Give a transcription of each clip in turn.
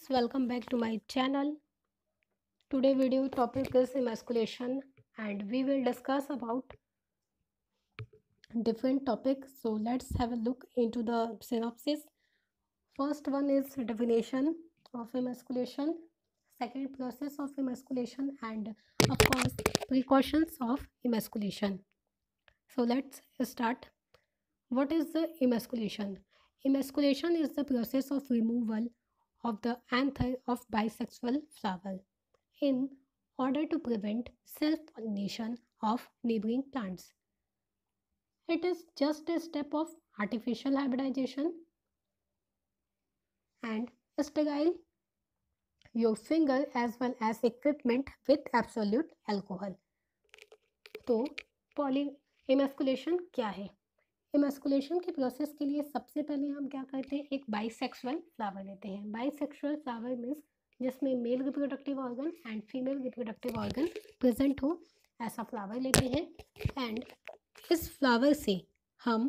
welcome back to my channel. Today video topic is emasculation and we will discuss about different topics. So let's have a look into the synopsis. First one is definition of emasculation, second process of emasculation, and of course precautions of emasculation. So let's start. What is the emasculation? Emasculation is the process of removal of the anther of bisexual flower in order to prevent self-pollination of neighboring plants. It is just a step of artificial hybridization and sterile your finger as well as equipment with absolute alcohol. तो poly emasculation क्या है? इमस्कुलेशन के process के लिए सबसे पहले हम क्या करते हैं, एक बाइसेक्सुअल फ्लावर लेते हैं. बाइसेक्सुअल फ्लावर मीन्स जिसमें male reproductive organ and female reproductive organ present हो, ऐसा फ्लावर लेते हैं. एंड इस फ्लावर से हम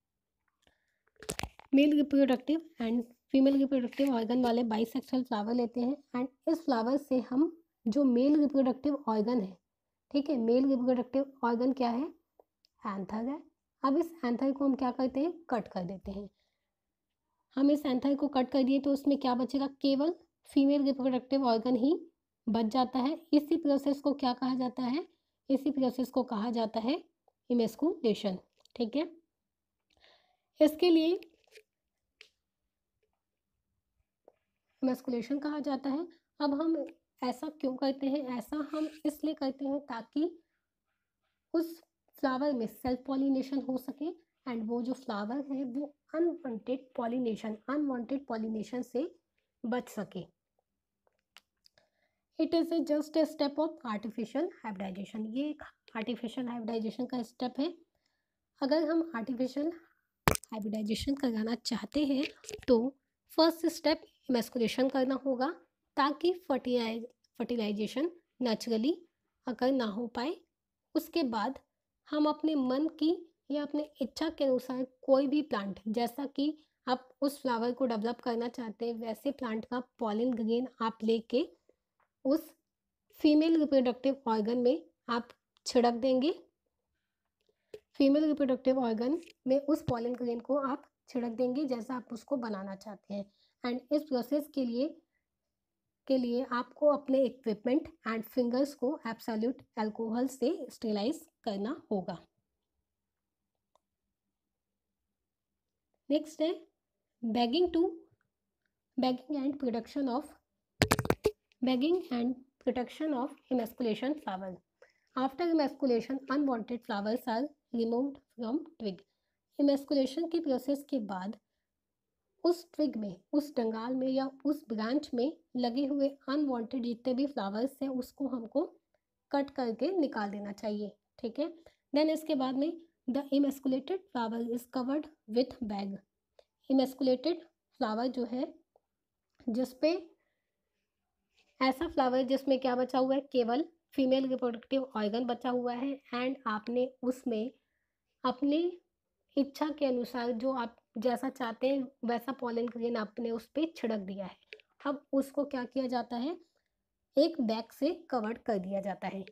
male reproductive and female reproductive organ वाले बाइसेक्सुअल फ्लावर लेते हैं. एंड इस फ्लावर से हम जो मेल रिप्रोडक्टिव ऑर्गन है, ठीक है, मेल रिप्रोडक्टिव ऑर्गन क्या है, एंथर है. अब इस एंथर को हम क्या करते हैं, कट कर देते हैं. हम इस एंथर को कट कर दिए तो उसमें क्या बचेगा, केवल फीमेल रिप्रोडक्टिव ऑर्गन ही बच जाता है. इसी प्रोसेस को क्या कहा जाता है, इसी प्रोसेस को कहा जाता है इमेस्कुलेशन. ठीक है, इसके लिए इमेस्कुलेशन कहा जाता है. अब हम ऐसा क्यों करते हैं, ऐसा हम इसलिए करते हैं ताकि उस फ्लावर में सेल्फ पॉलिनेशन हो सके एंड वो जो फ्लावर है वो अनवांटेड पॉलिनेशन से बच सके. It is just a step of artificial hybridization. ये एक आर्टिफिशियल हाइब्रिडाइजेशन का स्टेप है. अगर हम आर्टिफिशियल हाइब्रिडाइजेशन कराना चाहते हैं तो फर्स्ट स्टेप इमेस्कुलेशन करना होगा ताकि फर्टिलाइजेशन नेचुरली अगर ना हो पाए. उसके बाद हम अपने मन की या अपने इच्छा के अनुसार कोई भी प्लांट, जैसा कि आप उस फ्लावर को डेवलप करना चाहते हैं वैसे प्लांट का पॉलन ग्रेन आप लेके उस फीमेल रिप्रोडक्टिव ऑर्गन में आप छिड़क देंगे. फीमेल रिप्रोडक्टिव ऑर्गन में उस पॉलन ग्रेन को आप छिड़क देंगे जैसा आप उसको बनाना चाहते हैं. एंड इस प्रोसेस के लिए आपको अपने इक्विपमेंट एंड फिंगर्स को एब्सोल्यूट अल्कोहल से स्टेरिलाइज करना होगा. नेक्स्ट है bagging and protection of emasculation flower. After emasculation unwanted flowers are removed from twig. Emasculation के प्रोसेस के बाद उस ट्विग में, उस डंगाल में या उस ब्रांच में लगे हुए अनवांटेड जितने भी फ्लावर्स हैं उसको हमको कट करके निकाल देना चाहिए. ठीक है, देन इसके बाद में the emasculated flower is covered with bag. Emasculated flower जो है, जिसपे ऐसा फ्लावर जिसमें क्या बचा हुआ है, केवल फीमेल रिप्रोडक्टिव ऑर्गन बचा हुआ है एंड आपने उसमें अपनी इच्छा के अनुसार जो आप जैसा चाहते हैं वैसा पॉलन ग्रेन आपने उस पर छिड़क दिया है. अब उसको क्या किया जाता है, एक बैग से कवर कर दिया जाता है,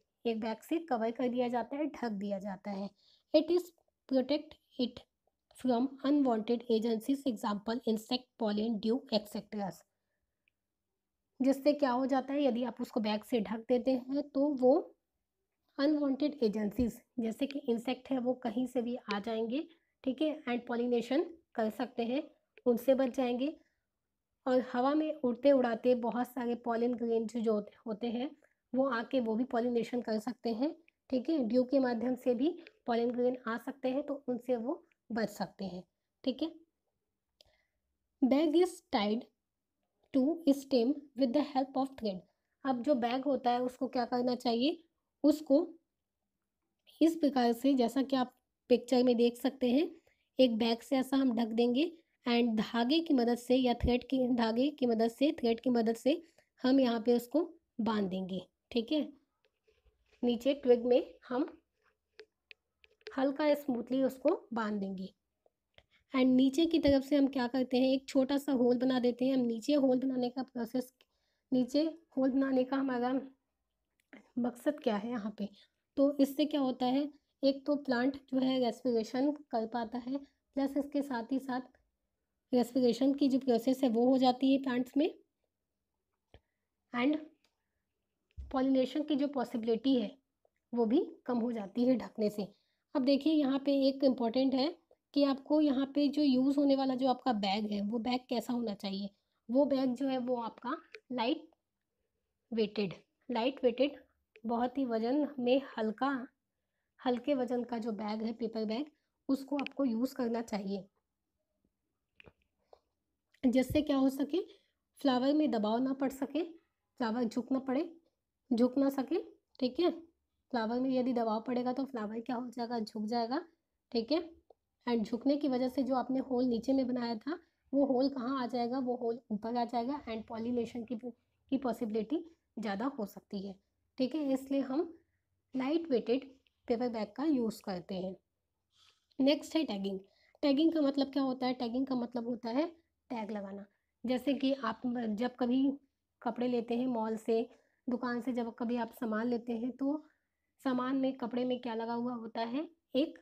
ढक दिया जाता है. It is protect it from unwanted agencies, example insect, pollen, dew etcetera. जिससे क्या हो जाता है, यदि आप उसको बैग से ढक देते हैं तो वो अनवांटेड एजेंसीज जैसे कि इंसेक्ट है वो कहीं से भी आ जाएंगे, ठीक है, एंड पॉलिनेशन कर सकते हैं, उनसे बच जाएंगे. और हवा में उड़ते उड़ाते बहुत सारे पॉलन ग्रेन जो होते हैं वो आके वो भी पॉलिनेशन कर सकते हैं. ठीक है, ड्यू के माध्यम से भी पॉलन ग्रेन आ सकते हैं तो उनसे वो बच सकते हैं. ठीक है, bag is tied to stem with the help of thread. अब जो बैग होता है उसको क्या करना चाहिए, उसको इस प्रकार से जैसा कि आप पिक्चर में देख सकते हैं, एक बैग से ऐसा हम ढक देंगे एंड धागे की मदद से या थ्रेड की मदद से हम यहाँ पे उसको बांध देंगे. ठीक है, नीचे ट्विग में हम हल्का स्मूथली उसको बांध देंगे एंड नीचे की तरफ से हम क्या करते हैं, एक छोटा सा होल बना देते हैं। हम नीचे होल बनाने का प्रोसेस, नीचे होल बनाने का हमारा मकसद क्या है यहाँ पे, तो इससे क्या होता है, एक तो प्लांट जो है रेस्पिरेशन कर पाता है, प्लस इसके साथ ही साथ रेस्पिरेशन की जो प्रोसेस है वो हो जाती है प्लांट्स में, एंड पॉलिनेशन की जो पॉसिबिलिटी है वो भी कम हो जाती है ढकने से। अब देखिए यहाँ पे एक इम्पॉर्टेंट है कि आपको यहाँ पे जो यूज़ होने वाला जो आपका बैग है वो बैग कैसा होना चाहिए। वो बैग जो है वो आपका लाइट वेटेड, बहुत ही वजन में हल्के वजन का जो बैग है, पेपर बैग, उसको आपको यूज़ करना चाहिए, जिससे क्या हो सके, फ्लावर में दबाव ना पड़ सके, फ्लावर झुक ना सके। ठीक है, फ्लावर में यदि दबाव पड़ेगा तो फ्लावर क्या हो जाएगा, झुक जाएगा। ठीक है, एंड झुकने की वजह से जो आपने होल नीचे में बनाया था वो होल कहाँ आ जाएगा, वो होल ऊपर आ जाएगा, एंड पॉलिनेशन की पॉसिबिलिटी ज़्यादा हो सकती है। ठीक है, इसलिए हम लाइट वेटेड पेपर बैग का यूज़ करते हैं। नेक्स्ट है टैगिंग। टैगिंग का मतलब क्या होता है, टैगिंग का मतलब होता है टैग लगाना। जैसे कि आप जब कभी कपड़े लेते हैं मॉल से, दुकान से, जब कभी आप सामान लेते हैं तो सामान में, कपड़े में क्या लगा हुआ होता है, एक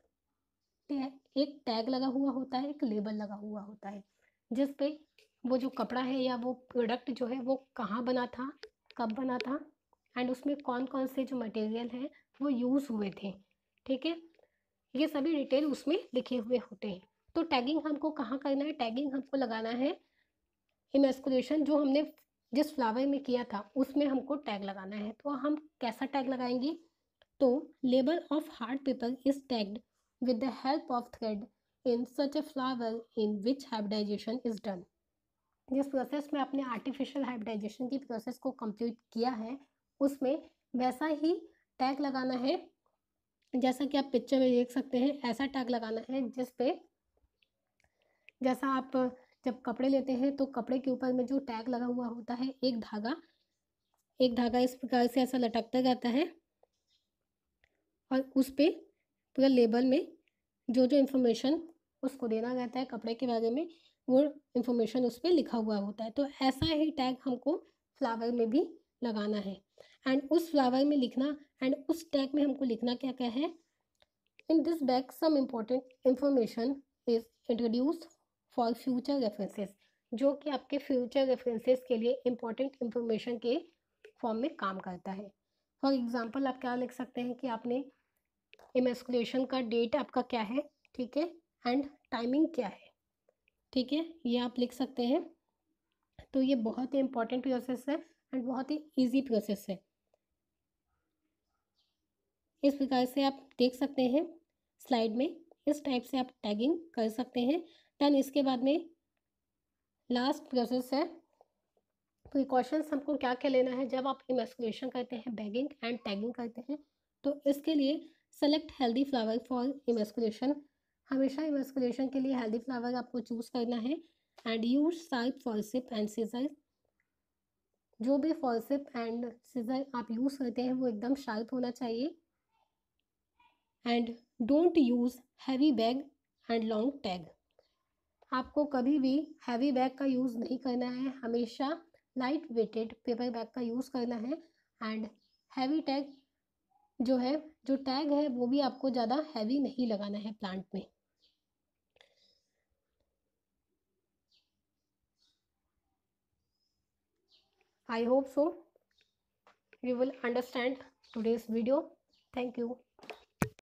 एक टैग लगा हुआ होता है, एक लेबल लगा हुआ होता है, जिस पे वो जो कपड़ा है या वो प्रोडक्ट जो है वो कहाँ बना था, कब बना था, एंड उसमें कौन कौन से जो मटेरियल हैं वो यूज़ हुए थे। ठीक है, ये सभी डिटेल उसमें लिखे हुए होते हैं। तो टैगिंग हमको कहाँ करना है, टैगिंग हमको लगाना है इमेस्कुलेशन, जो हमने जिस फ्लावर में किया था उसमें हमको टैग लगाना है। तो हम कैसा टैग लगाएंगे, तो label of hard paper is tagged with the help of thread in such a flower in which hybridization is done। जिस प्रोसेस में आपने आर्टिफिशियल हाइब्रिडाइजेशन की प्रोसेस को कंप्लीट किया है उसमें वैसा ही टैग लगाना है, जैसा कि आप पिक्चर में देख सकते हैं। ऐसा टैग लगाना है जिस पे, जैसा आप जब कपड़े लेते हैं तो कपड़े के ऊपर में जो टैग लगा हुआ होता है, एक धागा इस प्रकार से ऐसा लटकता रहता है, और उस पे पूरा लेबल में जो जो इन्फॉर्मेशन उसको देना रहता है कपड़े के बारे में, वो इन्फॉर्मेशन उस पर लिखा हुआ होता है। तो ऐसा ही टैग हमको फ्लावर में भी लगाना है, एंड उस फ्लावर में लिखना, एंड उस टैग में हमको लिखना क्या क्या है, in this bag some important information is introduced for future references, जो कि आपके फ्यूचर रेफरेंसेस के लिए इम्पोर्टेंट इन्फॉर्मेशन के फॉर्म में काम करता है। फॉर एग्जाम्पल आप क्या लिख सकते हैं कि आपने इमेस्कुलेशन का डेट आपका क्या है, ठीक है, एंड टाइमिंग क्या है। ठीक है, ये आप लिख सकते हैं। तो ये बहुत ही इंपॉर्टेंट प्रोसेस है एंड बहुत ही इजी प्रोसेस है। इस प्रकार से आप देख सकते हैं स्लाइड में, इस टाइप से आप टैगिंग कर सकते हैं। देन इसके बाद में लास्ट प्रोसेस है प्रिकॉशंस। हमको क्या क्या लेना है जब आप इमेस्कुलेशन करते हैं, बैगिंग एंड टैगिंग करते हैं। तो इसके लिए select healthy flower for emasculation. हमेशा इमेस्कुलेशन के लिए हेल्दी फ्लावर आपको चूज़ करना है, and use sharp forcep and scissor. जो भी फॉर्सिप एंड सीजर आप यूज़ करते हैं वो एकदम शार्प होना चाहिए, and don't use heavy bag and long tag. आपको कभी भी हैवी बैग का यूज़ नहीं करना है, हमेशा लाइट वेटेड पेपर बैग का यूज़ करना है, एंड हैवी टैग जो है, जो टैग है वो भी आपको ज़्यादा हैवी नहीं लगाना है प्लांट में। I hope so you will understand today's video. Thank you.